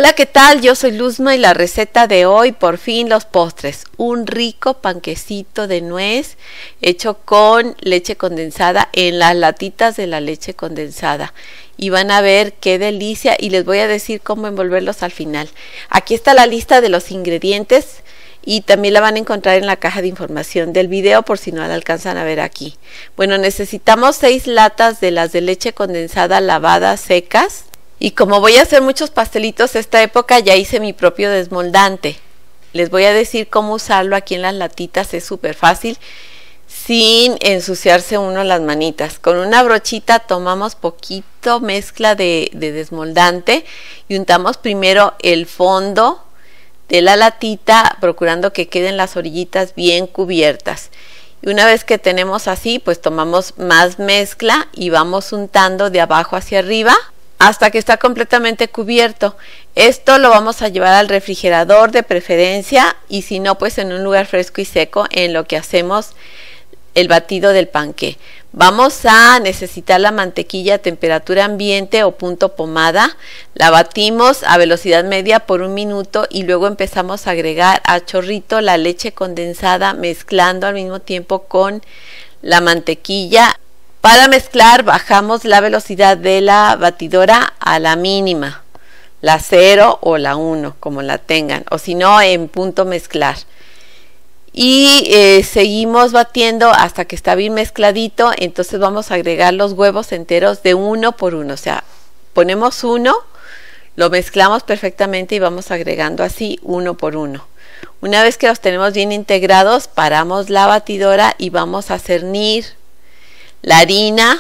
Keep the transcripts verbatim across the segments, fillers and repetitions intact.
Hola, ¿qué tal? Yo soy Luzma y la receta de hoy, por fin los postres. Un rico panquecito de nuez hecho con leche condensada en las latitas de la leche condensada. Y van a ver qué delicia y les voy a decir cómo envolverlos al final. Aquí está la lista de los ingredientes y también la van a encontrar en la caja de información del video por si no la alcanzan a ver aquí. Bueno, necesitamos seis latas de las de leche condensada lavadas secas. Y como voy a hacer muchos pastelitos esta época, ya hice mi propio desmoldante. Les voy a decir cómo usarlo aquí en las latitas, es súper fácil, sin ensuciarse uno las manitas. Con una brochita tomamos poquito mezcla de, de desmoldante y untamos primero el fondo de la latita, procurando que queden las orillitas bien cubiertas. Y una vez que tenemos así, pues tomamos más mezcla y vamos untando de abajo hacia arriba, hasta que está completamente cubierto. Esto lo vamos a llevar al refrigerador de preferencia y si no, pues en un lugar fresco y seco en lo que hacemos el batido del panqué. Vamos a necesitar la mantequilla a temperatura ambiente o punto pomada. La batimos a velocidad media por un minuto y luego empezamos a agregar a chorrito la leche condensada, mezclando al mismo tiempo con la mantequilla. Para mezclar bajamos la velocidad de la batidora a la mínima, la cero o la uno, como la tengan, o si no en punto mezclar. Y eh, seguimos batiendo hasta que está bien mezcladito. Entonces vamos a agregar los huevos enteros de uno por uno, o sea, ponemos uno, lo mezclamos perfectamente y vamos agregando así uno por uno. Una vez que los tenemos bien integrados, paramos la batidora y vamos a cernir la harina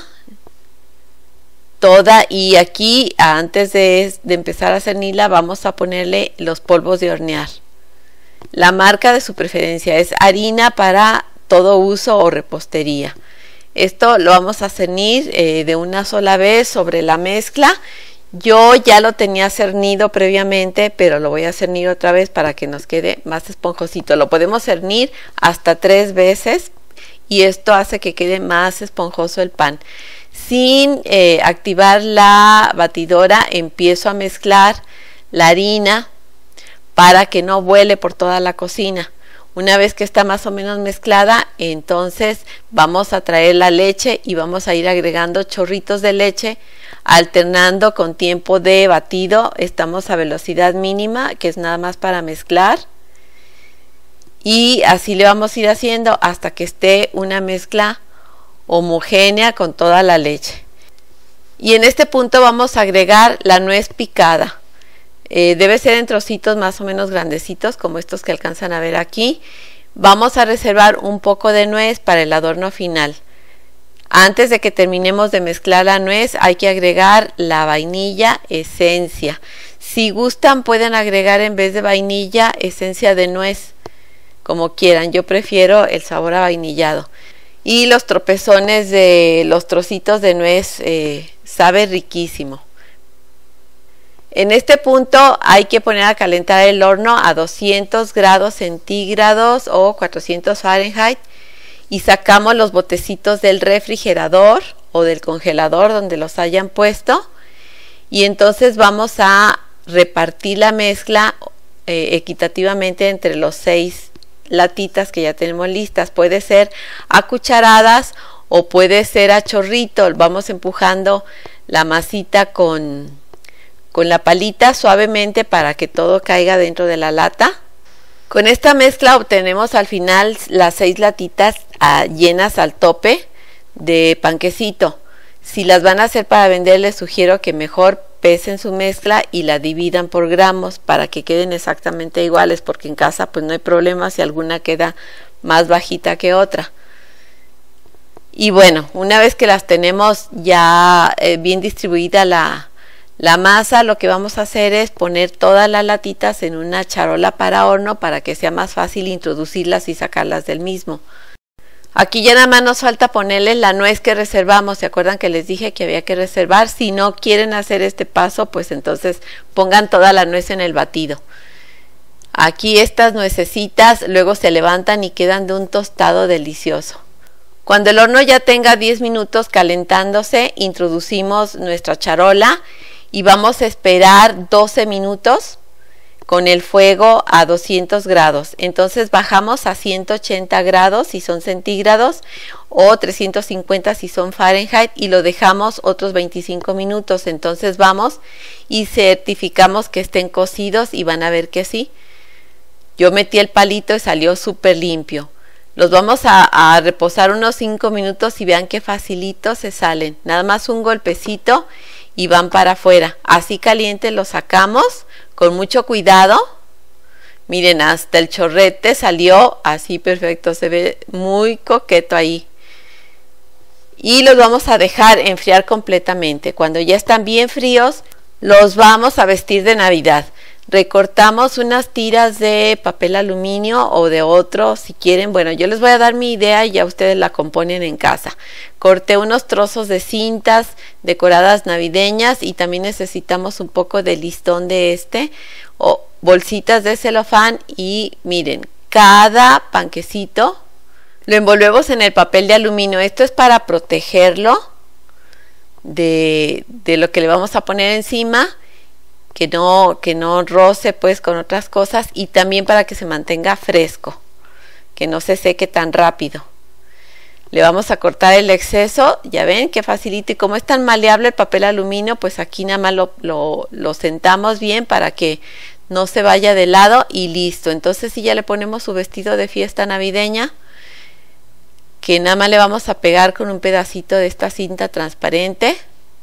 toda, y aquí antes de, de empezar a cernirla vamos a ponerle los polvos de hornear. La marca de su preferencia es harina para todo uso o repostería. Esto lo vamos a cernir eh, de una sola vez sobre la mezcla. Yo ya lo tenía cernido previamente, pero lo voy a cernir otra vez para que nos quede más esponjosito. Lo podemos cernir hasta tres veces y esto hace que quede más esponjoso el pan. Sin eh, activar la batidora, empiezo a mezclar la harina para que no vuele por toda la cocina. Una vez que está más o menos mezclada, entonces vamos a traer la leche y vamos a ir agregando chorritos de leche, alternando con tiempo de batido. Estamos a velocidad mínima, que es nada más para mezclar. Y así le vamos a ir haciendo hasta que esté una mezcla homogénea con toda la leche. Y en este punto vamos a agregar la nuez picada. Eh, debe ser en trocitos más o menos grandecitos, como estos que alcanzan a ver aquí. Vamos a reservar un poco de nuez para el adorno final. Antes de que terminemos de mezclar la nuez, hay que agregar la vainilla esencia. Si gustan, pueden agregar en vez de vainilla esencia de nuez, como quieran. Yo prefiero el sabor a vainillado. Y los tropezones de los trocitos de nuez eh, sabe riquísimo. En este punto hay que poner a calentar el horno a doscientos grados centígrados o cuatrocientos Fahrenheit y sacamos los botecitos del refrigerador o del congelador donde los hayan puesto, y entonces vamos a repartir la mezcla eh, equitativamente entre los seis latitas que ya tenemos listas. Puede ser a cucharadas o puede ser a chorrito. Vamos empujando la masita con, con la palita suavemente para que todo caiga dentro de la lata. Con esta mezcla obtenemos al final las seis latitas ah, llenas al tope de panquecito. Si las van a hacer para vender, les sugiero que mejor pesen su mezcla y la dividan por gramos para que queden exactamente iguales, porque en casa pues no hay problema si alguna queda más bajita que otra. Y bueno, una vez que las tenemos ya eh, bien distribuida la, la masa, lo que vamos a hacer es poner todas las latitas en una charola para horno para que sea más fácil introducirlas y sacarlas del mismo. Aquí ya nada más nos falta ponerles la nuez que reservamos. ¿Se acuerdan que les dije que había que reservar? Si no quieren hacer este paso, pues entonces pongan toda la nuez en el batido. Aquí estas nuecesitas luego se levantan y quedan de un tostado delicioso. Cuando el horno ya tenga diez minutos calentándose, introducimos nuestra charola y vamos a esperar doce minutos con el fuego a doscientos grados. Entonces bajamos a ciento ochenta grados si son centígrados o trescientos cincuenta si son Fahrenheit y lo dejamos otros veinticinco minutos. Entonces vamos y certificamos que estén cocidos y van a ver que sí. Yo metí el palito y salió súper limpio. Los vamos a, a reposar unos cinco minutos y vean qué facilito se salen. Nada más un golpecito y van para afuera. Así caliente los sacamos con mucho cuidado. Miren, hasta el chorrete salió así perfecto. Se ve muy coqueto ahí. Y los vamos a dejar enfriar completamente. Cuando ya están bien fríos, los vamos a vestir de Navidad. Recortamos unas tiras de papel aluminio o de otro si quieren. Bueno, yo les voy a dar mi idea y ya ustedes la componen en casa. Corté unos trozos de cintas decoradas navideñas y también necesitamos un poco de listón de este o bolsitas de celofán. Y miren, cada panquecito lo envolvemos en el papel de aluminio. Esto es para protegerlo de, de lo que le vamos a poner encima, que no, que no roce pues con otras cosas, y también para que se mantenga fresco, que no se seque tan rápido. Le vamos a cortar el exceso, ya ven qué facilito, y como es tan maleable el papel aluminio, pues aquí nada más lo, lo, lo sentamos bien para que no se vaya de lado y listo. Entonces si ya le ponemos su vestido de fiesta navideña, que nada más le vamos a pegar con un pedacito de esta cinta transparente.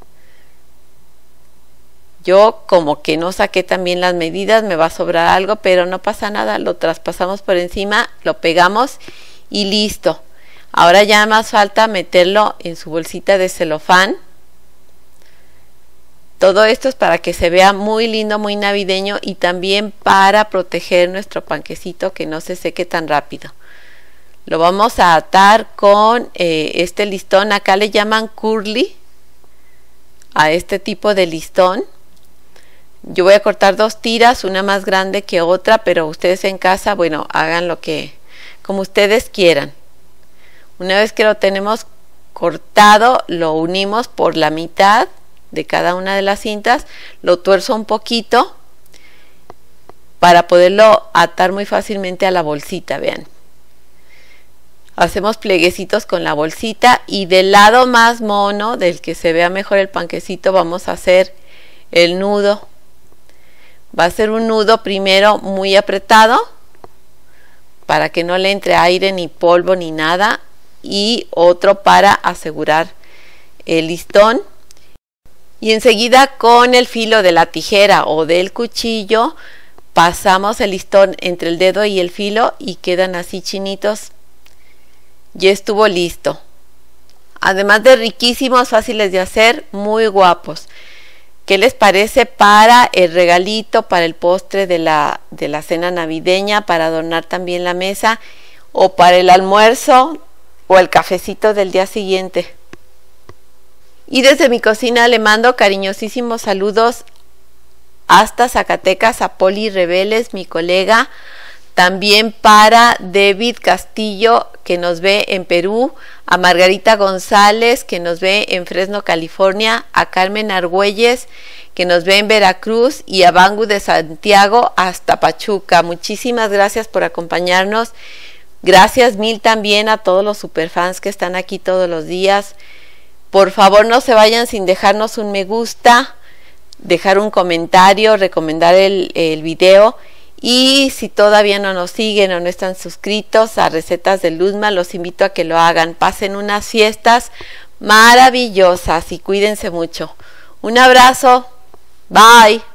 Yo como que no saqué también las medidas, me va a sobrar algo, pero no pasa nada, lo traspasamos por encima, lo pegamos y listo. Ahora ya más falta meterlo en su bolsita de celofán. Todo esto es para que se vea muy lindo, muy navideño, y también para proteger nuestro panquecito que no se seque tan rápido. Lo vamos a atar con eh, este listón, acá le llaman curly a este tipo de listón. Yo voy a cortar dos tiras, una más grande que otra, pero ustedes en casa, bueno, hagan lo que, como ustedes quieran. Una vez que lo tenemos cortado, lo unimos por la mitad de cada una de las cintas, lo tuerzo un poquito para poderlo atar muy fácilmente a la bolsita, vean. Hacemos plieguecitos con la bolsita y del lado más mono, del que se vea mejor el panquecito, vamos a hacer el nudo. Va a ser un nudo primero muy apretado para que no le entre aire ni polvo ni nada, y otro para asegurar el listón, y enseguida con el filo de la tijera o del cuchillo pasamos el listón entre el dedo y el filo y quedan así chinitos. Ya estuvo listo. Además de riquísimos, fáciles de hacer, muy guapos. ¿Qué les parece para el regalito, para el postre de la, de la cena navideña, para adornar también la mesa, o para el almuerzo o el cafecito del día siguiente? Y desde mi cocina le mando cariñosísimos saludos hasta Zacatecas a Poli Reveles, mi colega. También para David Castillo, que nos ve en Perú, a Margarita González, que nos ve en Fresno, California, a Carmen Argüelles, que nos ve en Veracruz, y a Bangu de Santiago hasta Pachuca. Muchísimas gracias por acompañarnos. Gracias mil también a todos los superfans que están aquí todos los días. Por favor, no se vayan sin dejarnos un me gusta, dejar un comentario, recomendar el, el video. Y si todavía no nos siguen o no están suscritos a Recetas de Luzma, los invito a que lo hagan. Pasen unas fiestas maravillosas y cuídense mucho. Un abrazo. Bye.